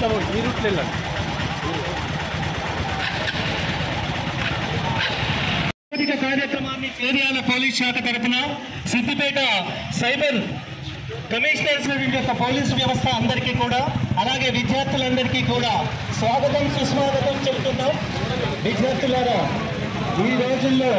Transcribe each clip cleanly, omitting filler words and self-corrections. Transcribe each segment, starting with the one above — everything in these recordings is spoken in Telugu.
ఈ రూట్లో వెళ్ళండి. కార్యక్రమాన్ని చేర్యాల పోలీస్ శాఖ తరఫున సిద్దిపేట సైబర్ కమిషనర్ యొక్క పోలీసు వ్యవస్థ అందరికీ కూడా అలాగే విద్యార్థులందరికీ కూడా స్వాగతం సుస్వాగతం చెబుతున్నాం. విద్యార్థులారా, ఈ రోజుల్లో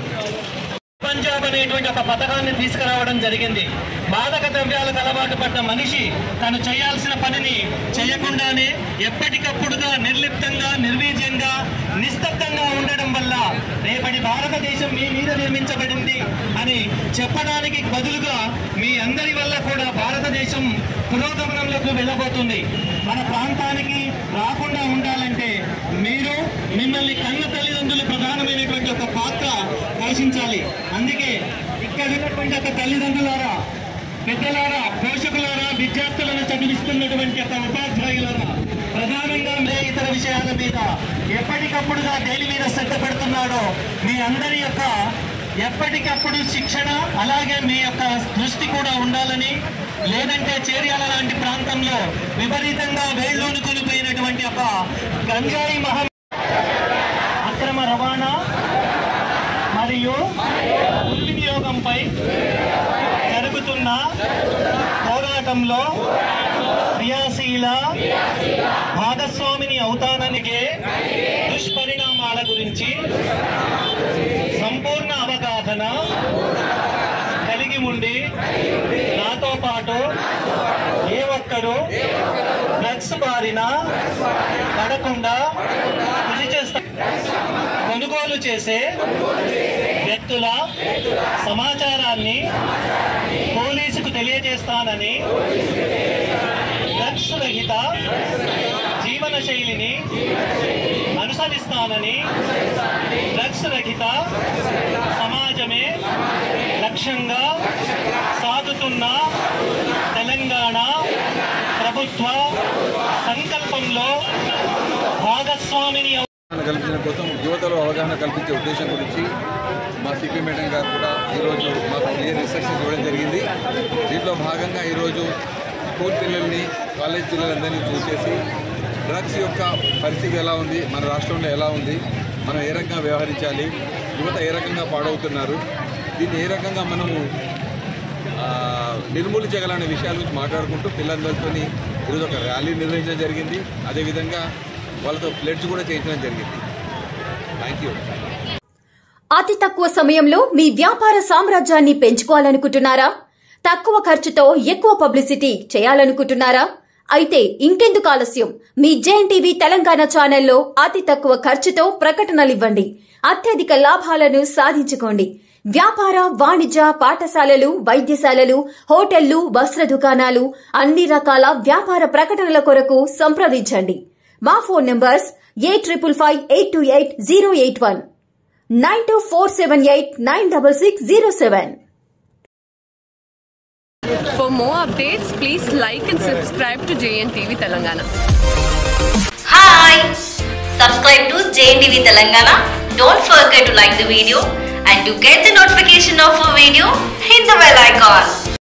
పంజాబ్ అనేటువంటి ఒక పథకాన్ని తీసుకురావడం జరిగింది. మాదక ద్రవ్యాలకు అలవాటు పడ్డ మనిషి తను చేయాల్సిన పనిని చేయకుండానే ఎప్పటికప్పుడుగా నిర్లిప్తంగా నిర్వీర్యంగా నిస్తబ్దంగా ఉండడం వల్ల రేపటి భారతదేశం మీ మీద నిర్మించబడింది అని చెప్పడానికి బదులుగా మీ అందరి వల్ల కూడా భారతదేశం పురోగమనంలోకి వెళ్ళబోతుంది. మన ప్రాంతానికి రాకుండా ఉండాలంటే మీరు మిమ్మల్ని కన్న తల్లిదండ్రులు ప్రధానమైనటువంటి ఒక పాత్ర పోషించాలి. అందుకే ఇక్కడ ఉన్నటువంటి ఒక తల్లిదండ్రులారా, పెద్దలారా, పోషకులారా, విద్యార్థులను చదివిస్తున్నటువంటి ఒక ఉపాధ్యాయులారా, ప్రధానంగా ఇతర విషయాల మీద ఎప్పటికప్పుడుగా దేని మీద శ్రద్ధ పెడుతున్నాడో మీ అందరి యొక్క ఎప్పటికప్పుడు శిక్షణ అలాగే మీ యొక్క దృష్టి కూడా ఉండాలని, లేదంటే చేర్యాల లాంటి ప్రాంతంలో విపరీతంగా వేళ్ళూనుకొని పోయినటువంటి ఒక గంజాయి అక్రమ రవాణా మరియు దుర్వినియోగంపై జరుగుతున్న పోరాటంలో క్రియాశీల భాగస్వామిని అవుతాననిగే దుష్పరిణామాల గురించి సంపూర్ణ అవగాహన కలిగి ఉండి నాతో పాటు ఏ ఒక్కరూ డ్రగ్స్ బారిన పడకుండా కృషి చేస్తారు. కొనుగోలు చేసే వ్యక్తుల సమాచారాన్ని పోలీసుకు తెలియజేస్తానని, డ్రగ్స్ రహిత జీవన శైలిని అనుసరిస్తానని, డ్రగ్స్ రహిత సమాజమే లక్ష్యంగా సాగుతున్న తెలంగాణ ప్రభుత్వ సంకల్పంలో భాగస్వామిని కల్పించడం కోసం యువతలో అవగాహన కల్పించే ఉద్దేశం గురించి మా సిపి మేడం గారు కూడా ఈరోజు మాకు క్లియర్ ఇన్స్ట్రక్షన్స్ ఇవ్వడం జరిగింది. దీంట్లో భాగంగా ఈరోజు స్కూల్ పిల్లల్ని, కాలేజ్ పిల్లలందరినీ చూసేసి డ్రగ్స్ యొక్క పరిస్థితి ఎలా ఉంది, మన రాష్ట్రంలో ఎలా ఉంది, మనం ఏ రకంగా వ్యవహరించాలి, యువత ఏ రకంగా పాడవుతున్నారు, దీన్ని ఏ రకంగా మనము నిర్మూలించగలనే విషయాల గురించి మాట్లాడుకుంటూ పిల్లలందరితో ఈరోజు ఒక ర్యాలీ నిర్వహించడం జరిగింది. అదేవిధంగా వాళ్ళతో ప్లేట్స్ కూడా చేయించడం జరిగింది. Thank you. అతి తక్కువ సమయంలో మీ వ్యాపార సామ్రాజ్యాన్ని పెంచుకోవాలనుకుంటున్నారా? తక్కువ ఖర్చుతో ఎక్కువ పబ్లిసిటీ చేయాలనుకుంటున్నారా? అయితే ఇంకెందుకు ఆలస్యం? మీ జేఎన్టీవీ తెలంగాణ ఛానల్లో అతి తక్కువ ఖర్చుతో ప్రకటనలివ్వండి. అత్యధిక లాభాలను సాధించుకోండి. వ్యాపార, వాణిజ్య, పాఠశాలలు, వైద్యశాలలు, హోటళ్లు, వస్త్ర దుకాణాలు, అన్ని రకాల వ్యాపార ప్రకటనల కొరకు సంప్రదించండి. మా phone numbers 8558288081 9247896607. For more updates, please like and subscribe to JNTV Telangana. Hi! Subscribe to JNTV Telangana. Don't forget to like the video and to get the notification of a video, hit the bell icon.